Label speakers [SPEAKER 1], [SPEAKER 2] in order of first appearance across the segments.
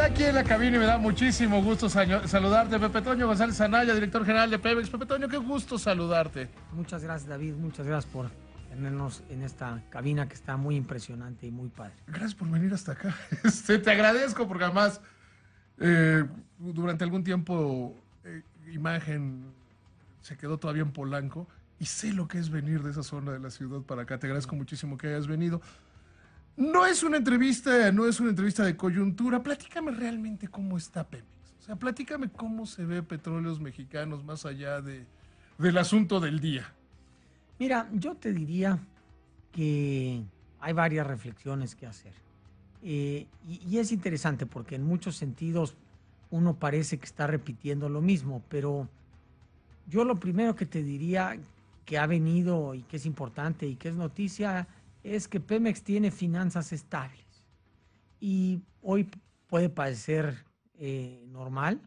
[SPEAKER 1] aquí en la cabina y me da muchísimo gusto saludarte, Pepe Toño González Anaya, director general de Pemex. Pepe Toño, qué gusto saludarte.
[SPEAKER 2] Muchas gracias, David. Muchas gracias por tenernos en esta cabina que está muy impresionante y muy padre.
[SPEAKER 1] Gracias por venir hasta acá. Te agradezco porque además durante algún tiempo Imagen se quedó todavía en Polanco y sé lo que es venir de esa zona de la ciudad para acá. Te agradezco muchísimo que hayas venido. No es una entrevista de coyuntura. Platícame realmente cómo está Pemex. O sea, platícame cómo se ve Petróleos Mexicanos más allá del asunto del día.
[SPEAKER 2] Mira, yo te diría que hay varias reflexiones que hacer. Y es interesante porque en muchos sentidos uno parece que está repitiendo lo mismo, pero yo lo primero que te diría que ha venido y que es importante y que es noticia es que Pemex tiene finanzas estables. Y hoy puede parecer normal,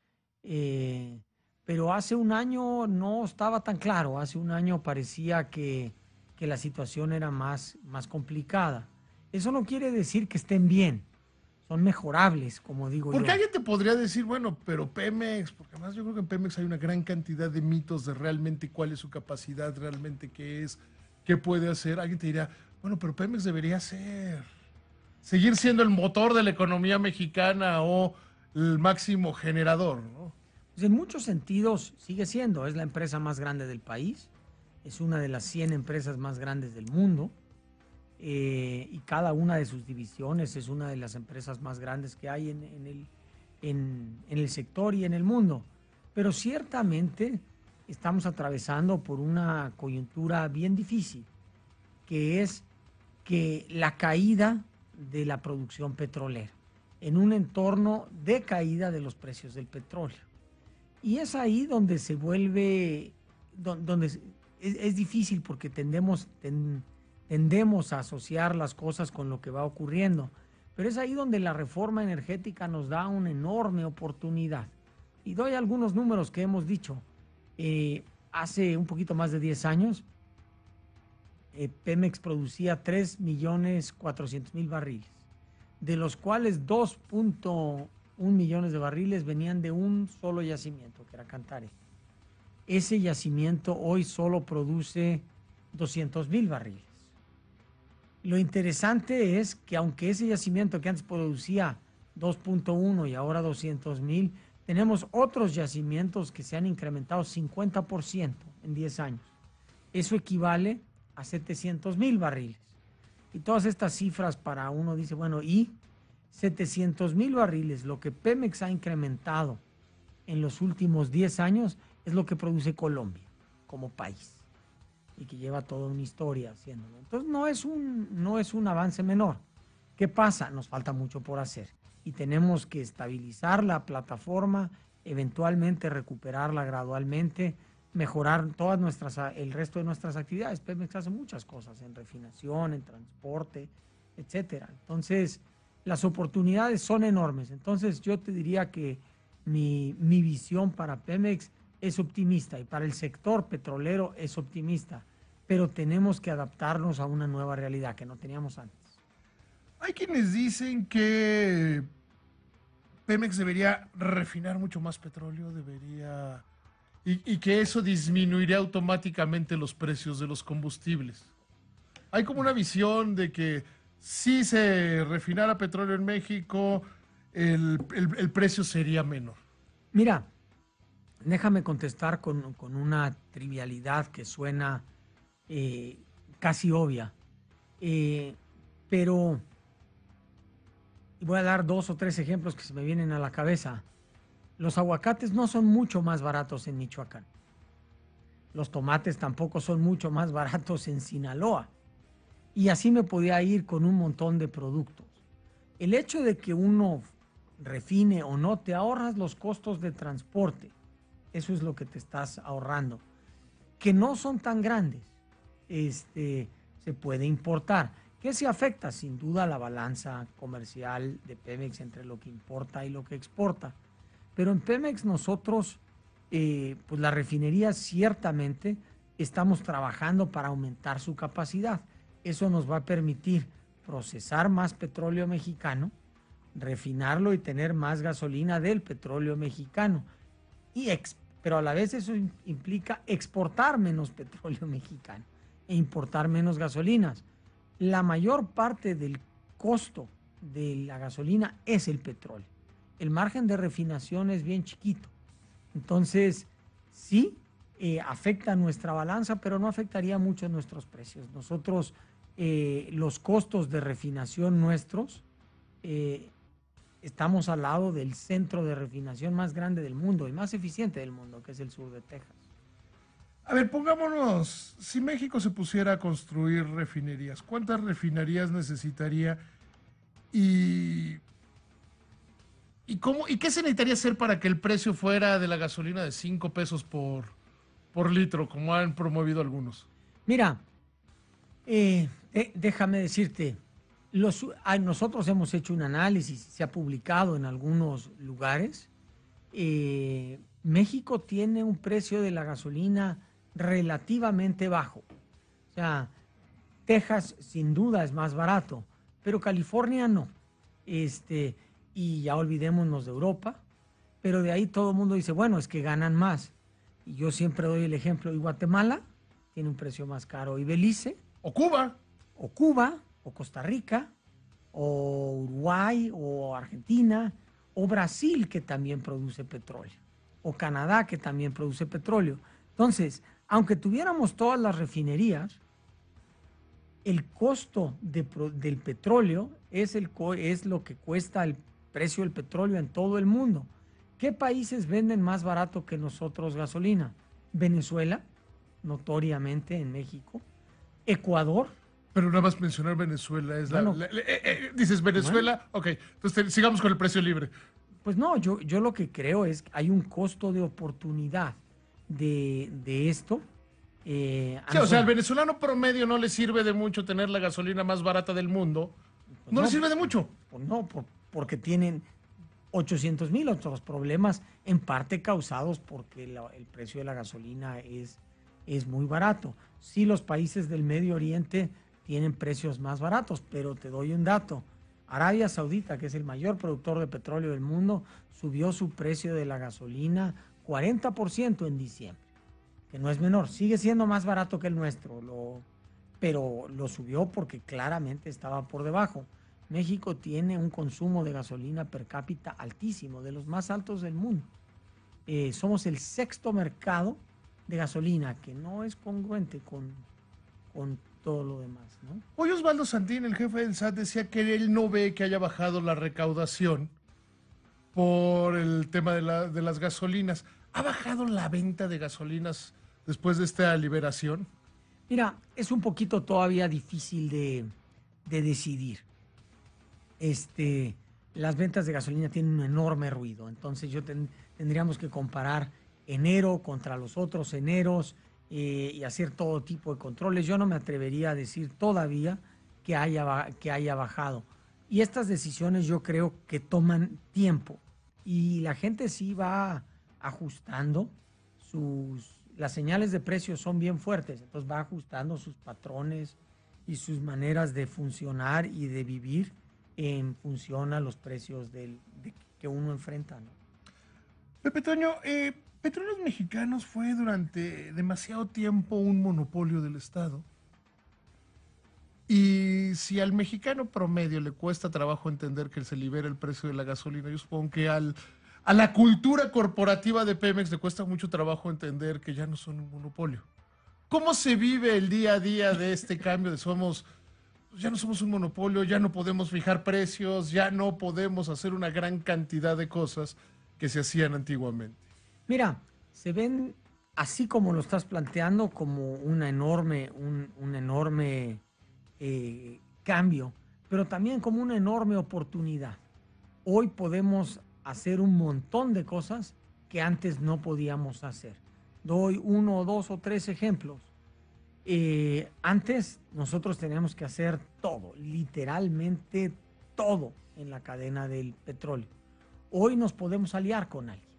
[SPEAKER 2] pero hace un año no estaba tan claro. Hace un año parecía que la situación era más complicada. Eso no quiere decir que estén bien. Son mejorables, como digo yo.
[SPEAKER 1] Porque alguien te podría decir, bueno, pero Pemex, porque además yo creo que en Pemex hay una gran cantidad de mitos de realmente cuál es su capacidad, realmente qué es, qué puede hacer. Alguien te dirá, bueno, pero Pemex debería seguir siendo el motor de la economía mexicana o el máximo generador, ¿no?
[SPEAKER 2] Pues en muchos sentidos sigue siendo. Es la empresa más grande del país. Es una de las 100 empresas más grandes del mundo. Y cada una de sus divisiones es una de las empresas más grandes que hay en el sector y en el mundo. Pero ciertamente estamos atravesando por una coyuntura bien difícil, que es que la caída de la producción petrolera en un entorno de caída de los precios del petróleo. Y es ahí donde se vuelve, donde es difícil porque tendemos a asociar las cosas con lo que va ocurriendo. Pero es ahí donde la reforma energética nos da una enorme oportunidad. Y doy algunos números que hemos dicho. Hace un poquito más de 10 años, Pemex producía 3.400.000 barriles, de los cuales 2.1 millones de barriles venían de un solo yacimiento, que era Cantarell. Ese yacimiento hoy solo produce 200.000 barriles. Lo interesante es que aunque ese yacimiento que antes producía 2.1 y ahora 200.000, tenemos otros yacimientos que se han incrementado 50% en 10 años. Eso equivale a 700.000 barriles. Y todas estas cifras para uno dice, bueno, y 700.000 barriles, lo que Pemex ha incrementado en los últimos 10 años es lo que produce Colombia como país y que lleva toda una historia haciéndolo. Entonces no es un avance menor. ¿Qué pasa? Nos falta mucho por hacer y tenemos que estabilizar la plataforma, eventualmente recuperarla gradualmente, mejorar el resto de nuestras actividades. Pemex hace muchas cosas en refinación, en transporte, etcétera. Entonces, las oportunidades son enormes. Entonces, yo te diría que mi visión para Pemex es optimista y para el sector petrolero es optimista, pero tenemos que adaptarnos a una nueva realidad que no teníamos antes.
[SPEAKER 1] Hay quienes dicen que Pemex debería refinar mucho más petróleo, y que eso disminuiría automáticamente los precios de los combustibles. Hay como una visión de que si se refinara petróleo en México, el precio sería menor.
[SPEAKER 2] Mira, déjame contestar con una trivialidad que suena casi obvia, pero voy a dar 2 o 3 ejemplos que se me vienen a la cabeza. Los aguacates no son mucho más baratos en Michoacán. Los tomates tampoco son mucho más baratos en Sinaloa. Y así me podía ir con un montón de productos. El hecho de que uno refine o no, te ahorras los costos de transporte. Eso es lo que te estás ahorrando. Que no son tan grandes. Se puede importar. ¿Qué se afecta? Sin duda la balanza comercial de Pemex entre lo que importa y lo que exporta. Pero en Pemex nosotros, pues la refinería ciertamente estamos trabajando para aumentar su capacidad. Eso nos va a permitir procesar más petróleo mexicano, refinarlo y tener más gasolina del petróleo mexicano. Pero a la vez eso implica exportar menos petróleo mexicano e importar menos gasolinas. La mayor parte del costo de la gasolina es el petróleo. El margen de refinación es bien chiquito. Entonces, sí, afecta nuestra balanza, pero no afectaría mucho nuestros precios. Nosotros, los costos de refinación nuestros, estamos al lado del centro de refinación más grande del mundo y más eficiente del mundo, que es el sur de Texas.
[SPEAKER 1] A ver, pongámonos, si México se pusiera a construir refinerías, ¿cuántas refinerías necesitaría? ¿Y cómo, y qué se necesitaría hacer para que el precio fuera de la gasolina de 5 pesos por litro, como han promovido algunos?
[SPEAKER 2] Mira, déjame decirte, nosotros hemos hecho un análisis, se ha publicado en algunos lugares. México tiene un precio de la gasolina relativamente bajo. O sea, Texas sin duda es más barato, pero California no. Y ya olvidémonos de Europa, pero de ahí todo el mundo dice, bueno, es que ganan más. Y yo siempre doy el ejemplo, y Guatemala tiene un precio más caro, y Belice,
[SPEAKER 1] o Cuba,
[SPEAKER 2] o Costa Rica, o Uruguay, o Argentina, o Brasil, que también produce petróleo, o Canadá, que también produce petróleo. Entonces, aunque tuviéramos todas las refinerías, el costo del petróleo es lo que cuesta el precio del petróleo en todo el mundo. ¿Qué países venden más barato que nosotros gasolina? Venezuela, notoriamente en México. Ecuador.
[SPEAKER 1] Pero nada más mencionar Venezuela es
[SPEAKER 2] bueno,
[SPEAKER 1] dices Venezuela, bueno, ok, entonces sigamos con el precio libre.
[SPEAKER 2] Pues no, yo lo que creo es que hay un costo de oportunidad de esto.
[SPEAKER 1] Sí, o sea, al venezolano promedio no le sirve de mucho tener la gasolina más barata del mundo. Pues no le sirve de mucho.
[SPEAKER 2] Pues no, porque tienen 800,000 otros problemas, en parte causados porque el precio de la gasolina es muy barato. Sí, los países del Medio Oriente tienen precios más baratos, pero te doy un dato. Arabia Saudita, que es el mayor productor de petróleo del mundo, subió su precio de la gasolina 40% en diciembre, que no es menor, sigue siendo más barato que el nuestro, pero lo subió porque claramente estaba por debajo. México tiene un consumo de gasolina per cápita altísimo, de los más altos del mundo. Somos el sexto mercado de gasolina, que no es congruente con todo lo demás, ¿no?
[SPEAKER 1] Hoy Osvaldo Santín, el jefe del SAT, decía que él no ve que haya bajado la recaudación por el tema de las gasolinas. ¿Ha bajado la venta de gasolinas después de esta liberación?
[SPEAKER 2] Mira, es un poquito todavía difícil de decidir. Las ventas de gasolina tienen un enorme ruido, entonces tendríamos que comparar enero contra los otros eneros y hacer todo tipo de controles. Yo no me atrevería a decir todavía que haya bajado. Y estas decisiones yo creo que toman tiempo y la gente sí va ajustando las señales de precios son bien fuertes, entonces va ajustando sus patrones y sus maneras de funcionar y de vivir en función a los precios que uno enfrenta, ¿no?
[SPEAKER 1] Pepe Toño, Petróleos Mexicanos fue durante demasiado tiempo un monopolio del Estado. Y si al mexicano promedio le cuesta trabajo entender que se libera el precio de la gasolina, yo supongo que a la cultura corporativa de Pemex le cuesta mucho trabajo entender que ya no son un monopolio. ¿Cómo se vive el día a día de este cambio de ya no somos un monopolio, ya no podemos fijar precios, ya no podemos hacer una gran cantidad de cosas que se hacían antiguamente?
[SPEAKER 2] Mira, se ven, así como lo estás planteando, como un enorme cambio, pero también como una enorme oportunidad. Hoy podemos hacer un montón de cosas que antes no podíamos hacer. Doy 1, 2 o 3 ejemplos. Antes nosotros teníamos que hacer todo, literalmente todo en la cadena del petróleo. Hoy nos podemos aliar con alguien,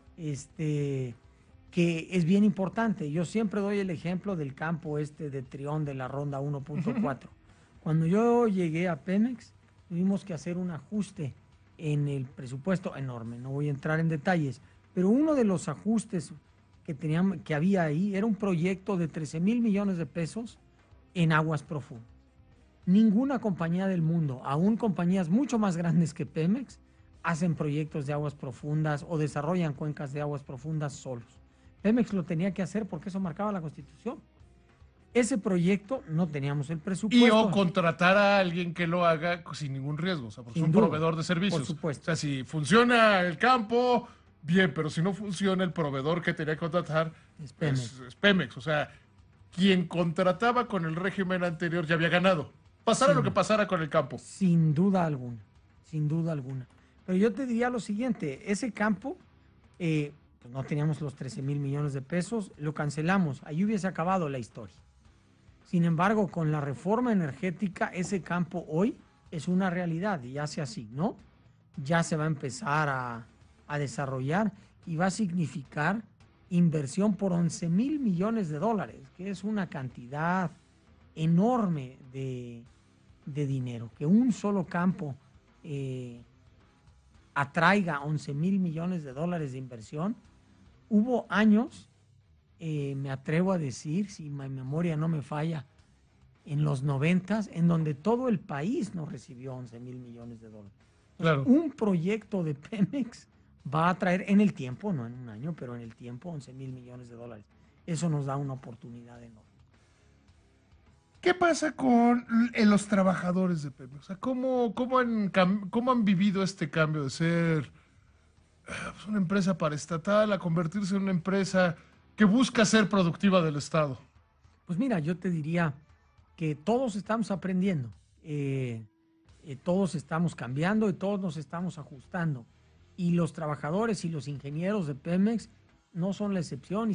[SPEAKER 2] que es bien importante. Yo siempre doy el ejemplo del campo de Trión de la Ronda 1.4. Cuando yo llegué a Pemex, tuvimos que hacer un ajuste en el presupuesto enorme, no voy a entrar en detalles, pero uno de los ajustes que había ahí era un proyecto de 13,000 millones de pesos en aguas profundas. Ninguna compañía del mundo, aún compañías mucho más grandes que Pemex, hacen proyectos de aguas profundas o desarrollan cuencas de aguas profundas solos. Pemex lo tenía que hacer porque eso marcaba la Constitución. Ese proyecto no teníamos el presupuesto.
[SPEAKER 1] Y o contratar a alguien que lo haga sin ningún riesgo, o sea, porque es un proveedor de servicios.
[SPEAKER 2] Por supuesto.
[SPEAKER 1] O sea, si funciona el campo, bien, pero si no funciona, el proveedor que tenía que contratar es Pemex. O sea, quien contrataba con el régimen anterior ya había ganado. Pasara lo que pasara con el campo.
[SPEAKER 2] Sin duda alguna, sin duda alguna. Pero yo te diría lo siguiente, ese campo, pues no teníamos los 13,000 millones de pesos, lo cancelamos, ahí hubiese acabado la historia. Sin embargo, con la reforma energética, ese campo hoy es una realidad y ya se asignó, ya se va a empezar a desarrollar y va a significar inversión por 11,000 millones de dólares, que es una cantidad enorme de dinero. Que un solo campo atraiga 11,000 millones de dólares de inversión. Hubo años, me atrevo a decir, si mi memoria no me falla, en los 90s, en donde todo el país no recibió 11,000 millones de dólares. Claro. Un proyecto de Pemex va a traer en el tiempo, no en un año, pero en el tiempo 11,000 millones de dólares. Eso nos da una oportunidad enorme.
[SPEAKER 1] ¿Qué pasa con los trabajadores de Pemex? O sea, ¿cómo han vivido este cambio de ser una empresa paraestatal a convertirse en una empresa que busca ser productiva del Estado?
[SPEAKER 2] Pues mira, yo te diría que todos estamos aprendiendo, todos estamos cambiando y todos nos estamos ajustando. Y los trabajadores y los ingenieros de Pemex no son la excepción,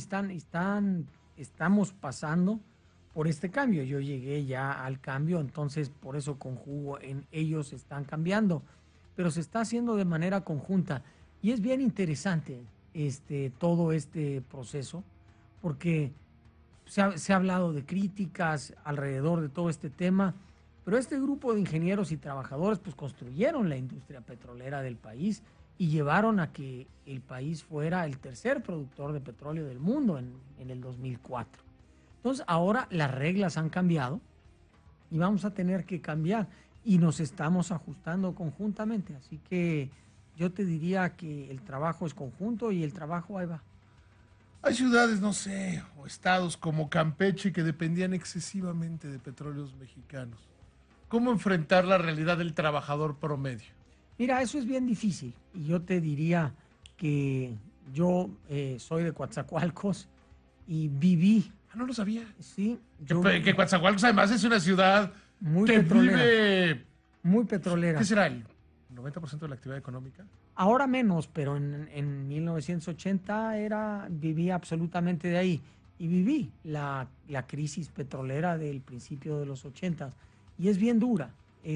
[SPEAKER 2] estamos pasando por este cambio. Yo llegué ya al cambio, entonces por eso conjugo en ellos están cambiando, pero se está haciendo de manera conjunta y es bien interesante todo este proceso porque se ha hablado de críticas alrededor de todo este tema, pero este grupo de ingenieros y trabajadores pues construyeron la industria petrolera del país y llevaron a que el país fuera el tercer productor de petróleo del mundo en el 2004. Entonces ahora las reglas han cambiado y vamos a tener que cambiar y nos estamos ajustando conjuntamente. Así que yo te diría que el trabajo es conjunto y el trabajo ahí va.
[SPEAKER 1] Hay ciudades, no sé, o estados como Campeche que dependían excesivamente de petróleos mexicanos. ¿Cómo enfrentar la realidad del trabajador promedio?
[SPEAKER 2] Mira, eso es bien difícil y yo te diría que yo soy de Coatzacoalcos y viví.
[SPEAKER 1] No lo sabía.
[SPEAKER 2] Sí.
[SPEAKER 1] Que Coatzacoalcos además es una ciudad
[SPEAKER 2] muy
[SPEAKER 1] que
[SPEAKER 2] petrolera.
[SPEAKER 1] Vive...
[SPEAKER 2] Muy petrolera.
[SPEAKER 1] ¿Qué será? ¿El 90% de la actividad económica?
[SPEAKER 2] Ahora menos, pero en 1980 viví absolutamente de ahí. Y viví la crisis petrolera del principio de los 80. Y es bien dura.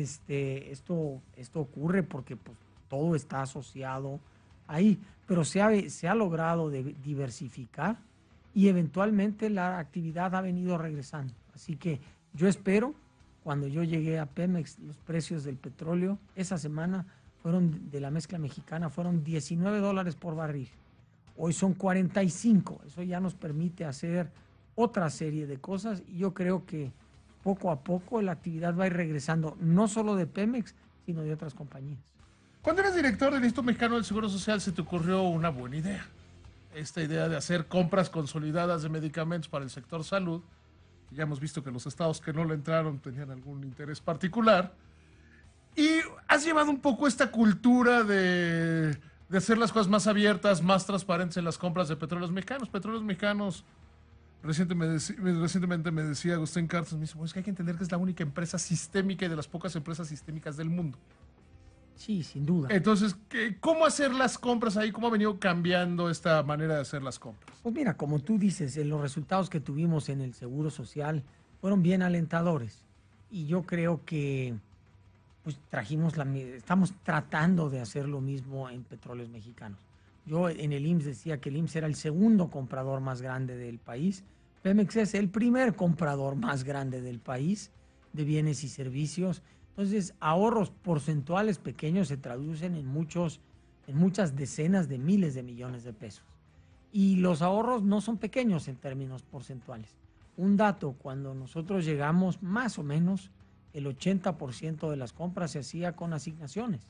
[SPEAKER 2] Esto ocurre porque pues, todo está asociado ahí. Pero se ha logrado diversificar y eventualmente la actividad ha venido regresando. Así que yo espero, cuando yo llegué a Pemex, los precios del petróleo esa semana fueron de la mezcla mexicana, fueron $19 por barril. Hoy son 45. Eso ya nos permite hacer otra serie de cosas y yo creo que poco a poco la actividad va a ir regresando, no solo de Pemex, sino de otras compañías.
[SPEAKER 1] Cuando eras director del Instituto Mexicano del Seguro Social se te ocurrió una buena idea. Esta idea de hacer compras consolidadas de medicamentos para el sector salud. Ya hemos visto que los estados que no le entraron tenían algún interés particular. Y has llevado un poco esta cultura de hacer las cosas más abiertas, más transparentes en las compras de petróleos mexicanos. Petróleos mexicanos, recientemente me decía Agustín Cartas, me dice, pues es que hay que entender que es la única empresa sistémica y de las pocas empresas sistémicas del mundo.
[SPEAKER 2] Sí, sin duda.
[SPEAKER 1] Entonces, ¿cómo hacer las compras ahí? ¿Cómo ha venido cambiando esta manera de hacer las compras?
[SPEAKER 2] Pues mira, como tú dices, los resultados que tuvimos en el Seguro Social fueron bien alentadores. Y yo creo que pues estamos tratando de hacer lo mismo en Petróleos Mexicanos. Yo en el IMSS decía que el IMSS era el segundo comprador más grande del país. Pemex es el primer comprador más grande del país de bienes y servicios. Entonces, ahorros porcentuales pequeños se traducen en muchas decenas de miles de millones de pesos. Y los ahorros no son pequeños en términos porcentuales. Un dato, cuando nosotros llegamos, más o menos, el 80% de las compras se hacía con asignaciones.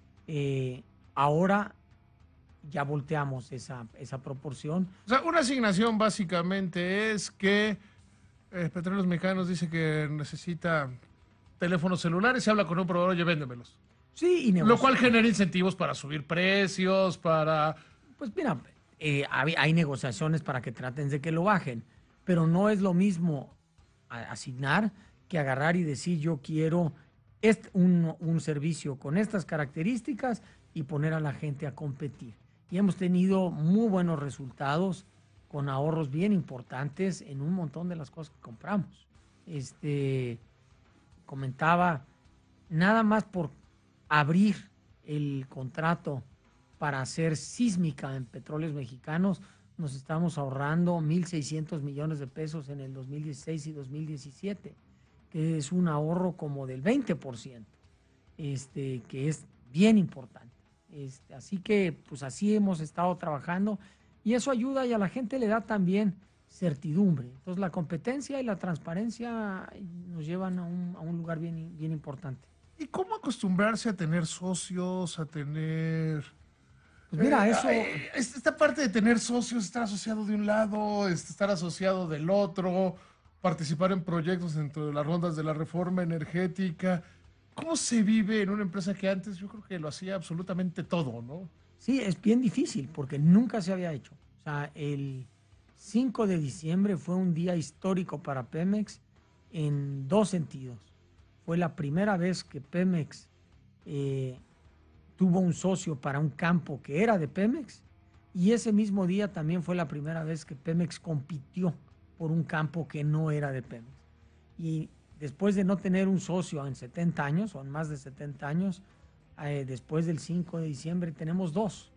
[SPEAKER 2] Ahora ya volteamos esa proporción.
[SPEAKER 1] O sea, una asignación básicamente es que Petróleos Mexicanos dice que necesita teléfonos celulares y habla con un proveedor, oye, véndemelos.
[SPEAKER 2] Sí, y
[SPEAKER 1] Lo cual genera incentivos para subir precios, para...
[SPEAKER 2] Pues mira, hay negociaciones para que traten de que lo bajen, pero no es lo mismo asignar que agarrar y decir yo quiero un servicio con estas características y poner a la gente a competir. Y hemos tenido muy buenos resultados con ahorros bien importantes en un montón de las cosas que compramos. Comentaba, nada más por abrir el contrato para hacer sísmica en Petróleos Mexicanos, nos estamos ahorrando 1.600 millones de pesos en el 2016 y 2017, que es un ahorro como del 20%, que es bien importante. Así que, pues así hemos estado trabajando y eso ayuda y a la gente le da también certidumbre. Entonces, la competencia y la transparencia nos llevan a un lugar bien, bien importante.
[SPEAKER 1] ¿Y cómo acostumbrarse a tener socios, a tener...
[SPEAKER 2] Pues mira, eso...
[SPEAKER 1] Esta parte de tener socios, estar asociado de un lado, estar asociado del otro, participar en proyectos dentro de las rondas de la reforma energética. ¿Cómo se vive en una empresa que antes yo creo que lo hacía absolutamente todo, ¿no?
[SPEAKER 2] Sí, es bien difícil porque nunca se había hecho. O sea, el 5 de diciembre fue un día histórico para Pemex en dos sentidos. Fue la primera vez que Pemex tuvo un socio para un campo que era de Pemex y ese mismo día también fue la primera vez que Pemex compitió por un campo que no era de Pemex. Y después de no tener un socio en 70 años, o en más de 70 años, después del 5 de diciembre tenemos dos,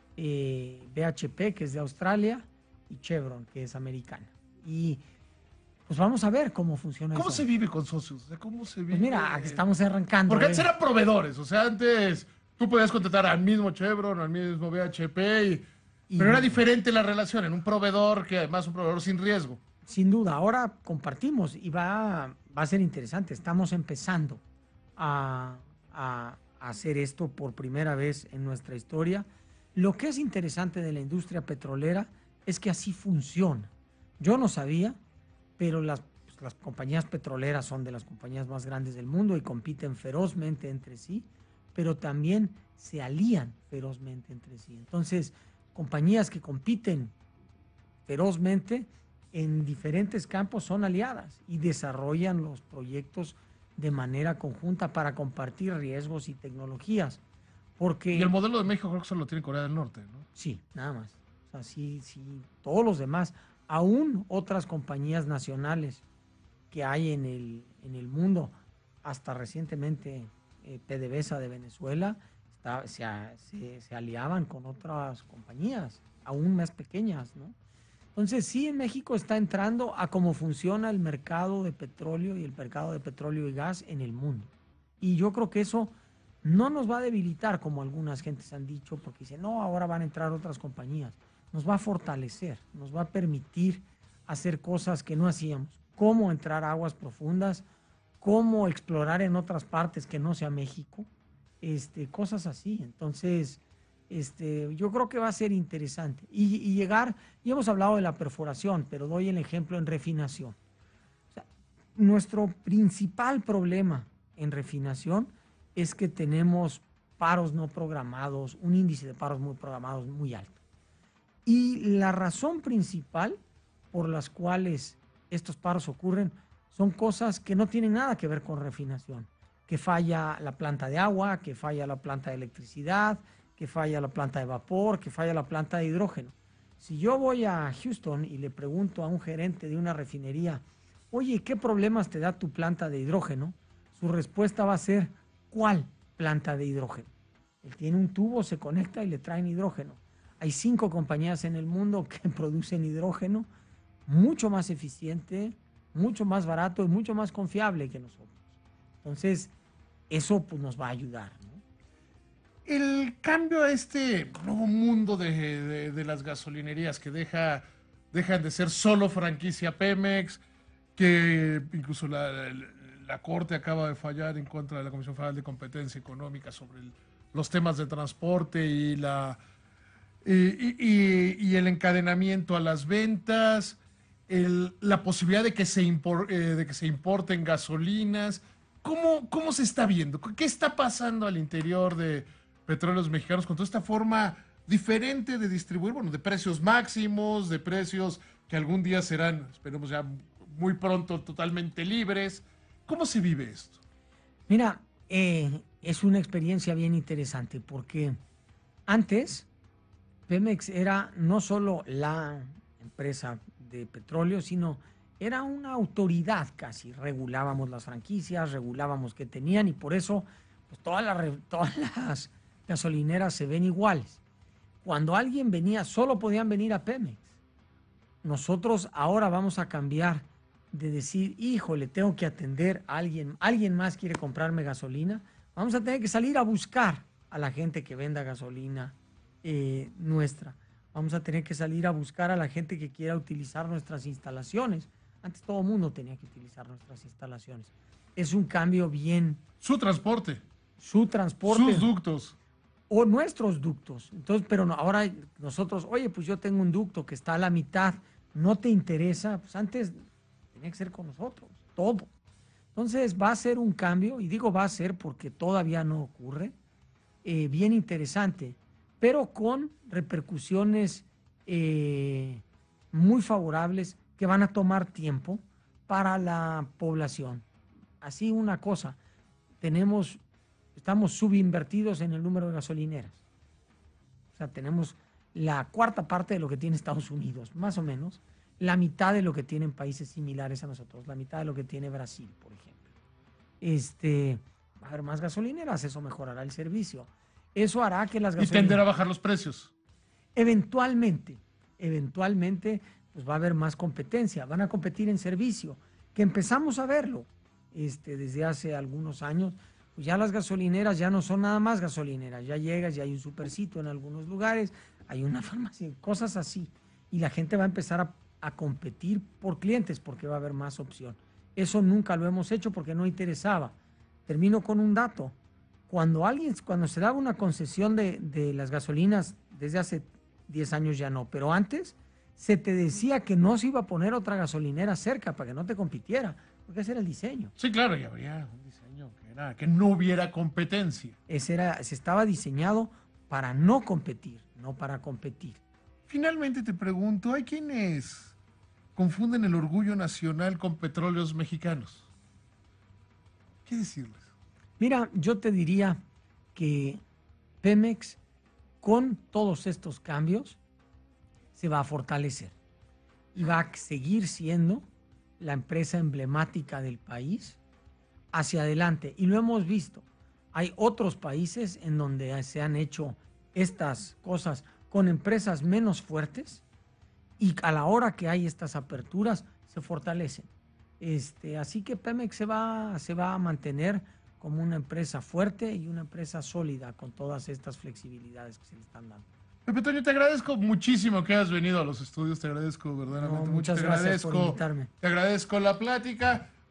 [SPEAKER 2] BHP, que es de Australia, y Chevron, que es americana. Y pues vamos a ver cómo funciona
[SPEAKER 1] ¿Cómo
[SPEAKER 2] eso.
[SPEAKER 1] se vive con socios? O sea, ¿cómo se vive?
[SPEAKER 2] Pues mira, aquí estamos arrancando.
[SPEAKER 1] Porque antes eran proveedores, o sea, antes tú podías contratar al mismo Chevron, al mismo BHP, pero era diferente la relación en un proveedor que además un proveedor sin riesgo.
[SPEAKER 2] Sin duda, ahora compartimos y va a ser interesante. Estamos empezando a hacer esto por primera vez en nuestra historia. Lo que es interesante de la industria petrolera es que así funciona. Yo no sabía, pero las compañías petroleras son de las compañías más grandes del mundo y compiten ferozmente entre sí, pero también se alían ferozmente entre sí. Entonces, compañías que compiten ferozmente en diferentes campos son aliadas y desarrollan los proyectos de manera conjunta para compartir riesgos y tecnologías. Porque,
[SPEAKER 1] y el modelo de México creo que solo lo tiene Corea del Norte, ¿no?
[SPEAKER 2] Sí, nada más. O sea, sí, todos los demás, aún otras compañías nacionales que hay en el mundo, hasta recientemente PDVSA de Venezuela, se aliaban con otras compañías, aún más pequeñas, ¿no? Entonces, sí, en México está entrando a cómo funciona el mercado de petróleo y el mercado de petróleo y gas en el mundo. Y yo creo que eso no nos va a debilitar, como algunas gentes han dicho, porque dicen, no, ahora van a entrar otras compañías. Nos va a fortalecer, nos va a permitir hacer cosas que no hacíamos, como entrar a aguas profundas, cómo explorar en otras partes que no sea México, cosas así. Entonces, yo creo que va a ser interesante. Y llegar, y hemos hablado de la perforación, pero doy el ejemplo en refinación. O sea, nuestro principal problema en refinación es que tenemos paros no programados, un índice de paros muy programados muy alto. Y la razón principal por las cuales estos paros ocurren son cosas que no tienen nada que ver con refinación. Que falla la planta de agua, que falla la planta de electricidad, que falla la planta de vapor, que falla la planta de hidrógeno. Si yo voy a Houston y le pregunto a un gerente de una refinería, oye, ¿qué problemas te da tu planta de hidrógeno? Su respuesta va a ser, ¿cuál planta de hidrógeno? Él tiene un tubo, se conecta y le traen hidrógeno. Hay 5 compañías en el mundo que producen hidrógeno mucho más eficiente, mucho más barato y mucho más confiable que nosotros. Entonces, Eso pues nos va a ayudar, ¿no?
[SPEAKER 1] El cambio a este nuevo mundo de las gasolinerías que dejan de ser solo franquicia Pemex, que incluso la Corte acaba de fallar en contra de la Comisión Federal de Competencia Económica sobre los temas de transporte y el encadenamiento a las ventas, la posibilidad de que se importen gasolinas. ¿Cómo se está viendo? ¿Qué está pasando al interior de Petróleos Mexicanos con toda esta forma diferente de distribuir, bueno, de precios máximos, de precios que algún día serán, esperemos ya muy pronto, totalmente libres? ¿Cómo se vive esto?
[SPEAKER 2] Mira, es una experiencia bien interesante porque antes Pemex era no solo la empresa de petróleo, sino era una autoridad casi. Regulábamos las franquicias, regulábamos qué tenían y por eso pues, todas las gasolineras se ven iguales. Cuando alguien venía, solo podían venir a Pemex. Nosotros ahora vamos a cambiar de decir, híjole, tengo que atender a alguien más quiere comprarme gasolina. Vamos a tener que salir a buscar a la gente que venda gasolina nuestra. Vamos a tener que salir a buscar a la gente que quiera utilizar nuestras instalaciones. Antes todo el mundo tenía que utilizar nuestras instalaciones. Es un cambio bien.
[SPEAKER 1] Su transporte.
[SPEAKER 2] Su transporte.
[SPEAKER 1] Sus ductos.
[SPEAKER 2] O nuestros ductos. Entonces, pero no, ahora nosotros, oye, pues yo tengo un ducto que está a la mitad, ¿no te interesa? Pues antes tenía que ser con nosotros, todo. Entonces va a ser un cambio, y digo va a ser porque todavía no ocurre, bien interesante, pero con repercusiones muy favorables que van a tomar tiempo para la población. Así una cosa, estamos subinvertidos en el número de gasolineras. O sea, tenemos la cuarta parte de lo que tiene Estados Unidos, más o menos, la mitad de lo que tienen países similares a nosotros, la mitad de lo que tiene Brasil, por ejemplo. Va a haber más gasolineras, eso mejorará el servicio. Eso hará que las gasolineras...
[SPEAKER 1] Y tenderá a bajar los precios.
[SPEAKER 2] Eventualmente, pues va a haber más competencia, van a competir en servicio, que empezamos a verlo desde hace algunos años. Pues ya las gasolineras ya no son nada más gasolineras, ya llegas, ya hay un supercito en algunos lugares, hay una farmacia, cosas así. Y la gente va a empezar a competir por clientes porque va a haber más opción. Eso nunca lo hemos hecho porque no interesaba. Termino con un dato. Cuando se daba una concesión de las gasolinas, desde hace 10 años ya no, pero antes se te decía que no se iba a poner otra gasolinera cerca para que no te compitiera, porque ese era el diseño.
[SPEAKER 1] Sí, claro, y habría un diseño que no hubiera competencia.
[SPEAKER 2] Se estaba diseñado para no competir, no para competir.
[SPEAKER 1] Finalmente te pregunto, ¿hay quienes confunden el orgullo nacional con Petróleos Mexicanos? ¿Qué decirles?
[SPEAKER 2] Mira, yo te diría que Pemex, con todos estos cambios, se va a fortalecer y va a seguir siendo la empresa emblemática del país hacia adelante. Y lo hemos visto. Hay otros países en donde se han hecho estas cosas con empresas menos fuertes y a la hora que hay estas aperturas se fortalecen. Así que Pemex se va a mantener como una empresa fuerte y una empresa sólida con todas estas flexibilidades que se le están dando.
[SPEAKER 1] Pepe Toño, te agradezco muchísimo que hayas venido a los estudios, te agradezco verdaderamente mucho.
[SPEAKER 2] Muchas gracias por invitarme.
[SPEAKER 1] Te agradezco la plática.